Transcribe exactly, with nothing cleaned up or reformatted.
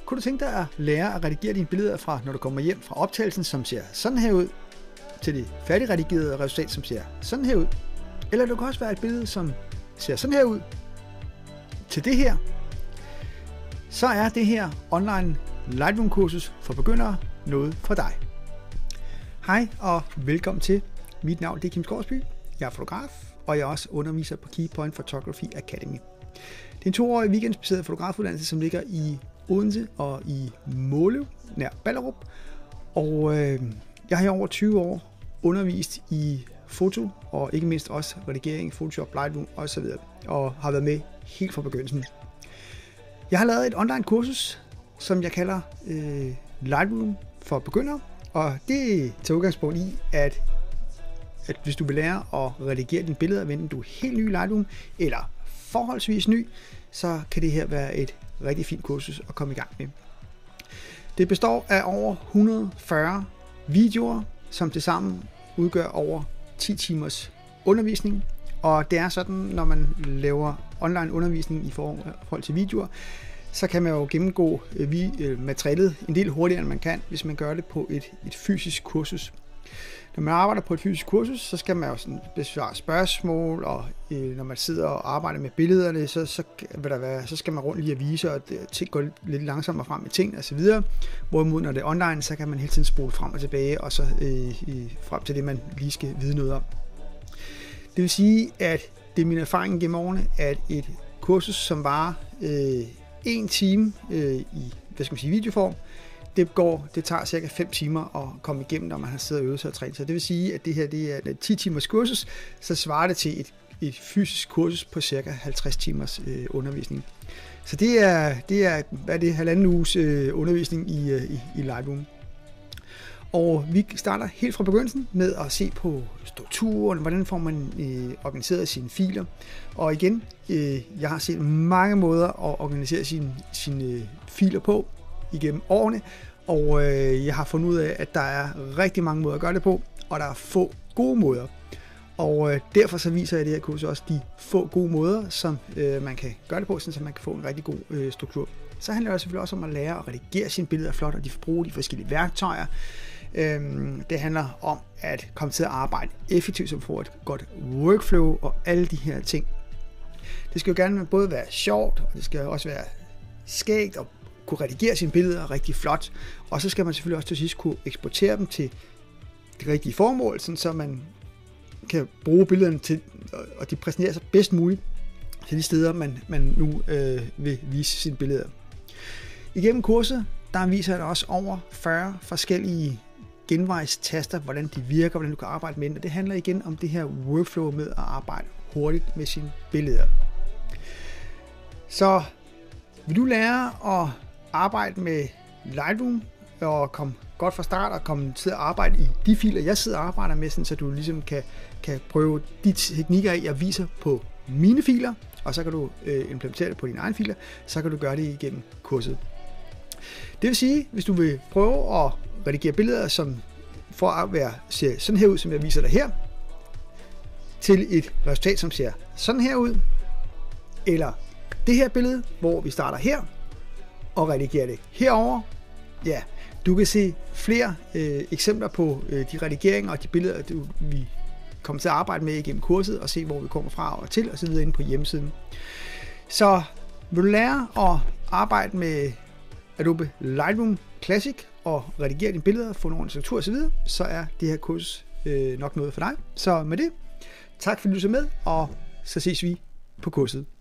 Kunne du tænke dig at lære at redigere dine billeder fra, når du kommer hjem fra optagelsen, som ser sådan her ud, til det færdigredigerede resultat, som ser sådan her ud? Eller det kan også være et billede, som ser sådan her ud, til det her. Så er det her online Lightroom-kursus for begyndere noget for dig. Hej og velkommen til. Mit navn det er Kim Skovsby. Jeg er fotograf, og jeg er også underviser på Keypoint Photography Academy. Det er en toårig weekendsbaseret fotografuddannelse, som ligger i Odense og i Måløv, nær Ballerup. Og øh, jeg har i over tyve år undervist i foto, og ikke mindst også redigering, Photoshop, Lightroom osv. Og har været med helt fra begyndelsen. Jeg har lavet et online kursus, som jeg kalder øh, Lightroom for begyndere. Og det tager udgangspunkt i, at, at hvis du vil lære at redigere dine billeder, enten du er helt ny i Lightroom, eller forholdsvis ny, så kan det her være et rigtig fint kursus at komme i gang med. Det består af over et hundrede og fyrre videoer, som tilsammen udgør over ti timers undervisning. Og det er sådan, når man laver online undervisning i forhold til videoer, så kan man jo gennemgå materialet en del hurtigere, end man kan, hvis man gør det på et, et fysisk kursus. Når man arbejder på et fysisk kursus, så skal man jo sådan besvare spørgsmål, og øh, når man sidder og arbejder med billederne, så, så, vil der være, så skal man rundt lige at vise, og ting går lidt langsommere frem med ting og så videre. Hvorimod når det er online, så kan man hele tiden spole frem og tilbage, og så øh, frem til det, man lige skal vide noget om. Det vil sige, at det er min erfaring gennem årene, at et kursus, som varer øh, en time øh, i hvad skal man sige, videoform, Det, går, det tager cirka fem timer at komme igennem, når man har siddet og øvet sig og trænet sig. Det vil sige, at det her det er et ti timers kursus, så svarer det til et, et fysisk kursus på cirka halvtreds timers øh, undervisning. Så det er, det er, hvad er det, halvanden uges øh, undervisning i, øh, i, i Lightroom. Og vi starter helt fra begyndelsen med at se på strukturen, hvordan får man øh, organiseret sine filer. Og igen, øh, jeg har set mange måder at organisere sine, sine øh, filer på igennem årene, og øh, jeg har fundet ud af, at der er rigtig mange måder at gøre det på, og der er få gode måder. Og øh, derfor så viser jeg det her kursus også de få gode måder, som øh, man kan gøre det på, så man kan få en rigtig god øh, struktur. Så handler det selvfølgelig også om at lære at redigere sine billeder flot, og de bruge de forskellige værktøjer. Øhm, det handler om at komme til at arbejde effektivt, så man får et godt workflow og alle de her ting. Det skal jo gerne både være sjovt, og det skal også være skægt og kunne redigere sine billeder rigtig flot, og så skal man selvfølgelig også til sidst kunne eksportere dem til det rigtige formål, sådan så man kan bruge billederne til, og de præsenterer sig bedst muligt til de steder, man, man nu øh, vil vise sine billeder. Igennem kurset, der viser jeg også over fyrre forskellige genvejstaster, hvordan de virker, hvordan du kan arbejde med dem, og det handler igen om det her workflow med at arbejde hurtigt med sine billeder. Så vil du lære at arbejde med Lightroom og komme godt fra start og komme til at arbejde i de filer, jeg sidder og arbejder med, så du ligesom kan, kan prøve de teknikker, jeg viser på mine filer, og så kan du øh, implementere det på dine egne filer, så kan du gøre det igennem kurset. Det vil sige, hvis du vil prøve at redigere billeder, som for at være, ser sådan her ud, som jeg viser dig her, til et resultat, som ser sådan her ud, eller det her billede, hvor vi starter her, og redigerer det herover. Ja, du kan se flere øh, eksempler på øh, de redigeringer og de billeder, du, vi kommer til at arbejde med igennem kurset, og se, hvor vi kommer fra og til, og så videre inde på hjemmesiden. Så vil du lære at arbejde med Adobe Lightroom Classic og redigere dine billeder, få nogle struktur og så videre, så er det her kursus øh, nok noget for dig. Så med det, tak fordi du så med, og så ses vi på kurset.